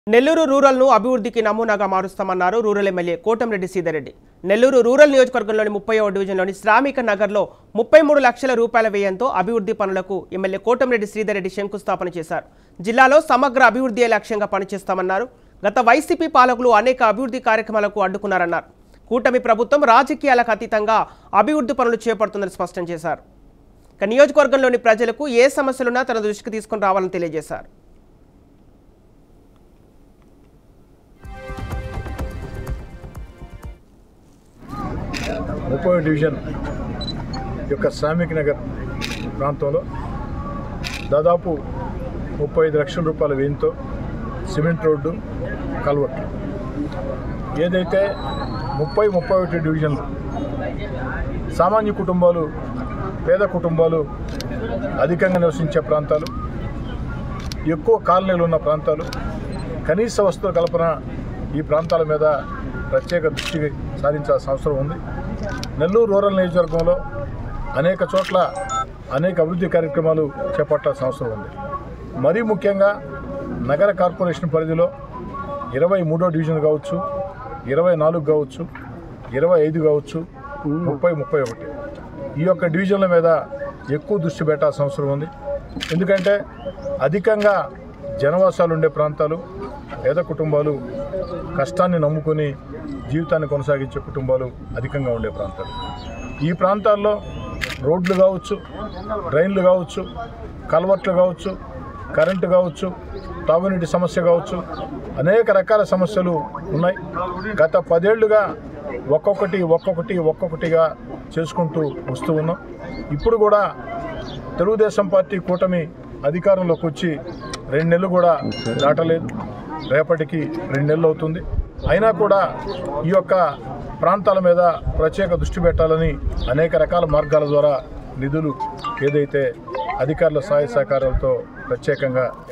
నెల్లూరు రూరల్ను అభివృద్ధికి నమూనాగా మారుస్తామన్నారు rural MLA Kotamreddy Seethareddy. Nellore rural నియోజకవర్గంలోని 30వ డివిజన్లోని శ్రామిక నగర్లో 33 లక్షల రూపాయల వ్యయంతో అభివృద్ధి పనులకు ఎమ్మెల్యే కోటంరెడ్డి శ్రీధర్రెడ్డి శంకుస్థాపన చేశారు. జిల్లాలో సమగ్ర అభివృద్ధియే లక్ష్యంగా పనిచేస్తామన్నారు. గత వైసీపీ పాలకులు అనేక అభివృద్ధి కార్యక్రమాలకు అడ్డుకున్నారన్నారు. కూటమి ప్రభుత్వం రాజకీయాలకు అతీతంగా అభివృద్ధి పనులు చేపడుతుందని స్పష్టం చేశారు. నియోజకవర్గంలోని ప్రజలకు ఏ సమస్యలున్నా తన దృష్టికి తీసుకుని రావాలని తెలియజేశారు. ముప్పై డివిజన్ యొక్క శ్రామిక నగర్ ప్రాంతంలో దాదాపు 35 లక్షల రూపాయల వ్యయంతో సిమెంట్ రోడ్డు కల్వర్ట్లు ఏదైతే 31 డివిజన్లు సామాన్య కుటుంబాలు పేద కుటుంబాలు అధికంగా నివసించే ప్రాంతాలు ఎక్కువ కాలనీలు ఉన్న ప్రాంతాలు కనీస వస్తువుల కల్పన ఈ ప్రాంతాల మీద ప్రత్యేక దృష్టి సారించాల్సిన అవసరం ఉంది. నెల్లూరు రూరల్ నియోజకవర్గంలో అనేక చోట్ల అనేక అభివృద్ధి కార్యక్రమాలు చేపట్టాల్సిన అవసరం ఉంది. మరీ ముఖ్యంగా నగర కార్పొరేషన్ పరిధిలో 23వ డివిజన్ కావచ్చు, 24 కావచ్చు, 25 కావచ్చు, 30, 31 ఈ యొక్క డివిజన్ల మీద ఎక్కువ దృష్టి పెట్టాల్సిన అవసరం ఉంది. ఎందుకంటే అధికంగా జనవాసాలు ఉండే ప్రాంతాలు, పేద కుటుంబాలు, కష్టాన్ని నమ్ముకొని జీవితాన్ని కొనసాగించే కుటుంబాలు అధికంగా ఉండే ప్రాంతాలు. ఈ ప్రాంతాల్లో రోడ్లు కావచ్చు, డ్రైన్లు కావచ్చు, కల్వర్ట్లు కావచ్చు, కరెంటు కావచ్చు, తాగునీటి సమస్య కావచ్చు, అనేక రకాల సమస్యలు ఉన్నాయి. గత 10 ఏళ్లుగా ఒక్కొక్కటిగా చేసుకుంటూ వస్తూ ఉన్నాం. ఇప్పుడు కూడా తెలుగుదేశం పార్టీ కూటమి అధికారంలోకి వచ్చి 2 నెలలు కూడా దాటలేదు. రేపటికి 2 నెలలు అవుతుంది. అయినా కూడా ఈ యొక్క ప్రాంతాల మీద ప్రత్యేక దృష్టి పెట్టాలని అనేక రకాల మార్గాల ద్వారా నిధులు ఏదైతే అధికారుల సహాయ సహకారాలతో ప్రత్యేకంగా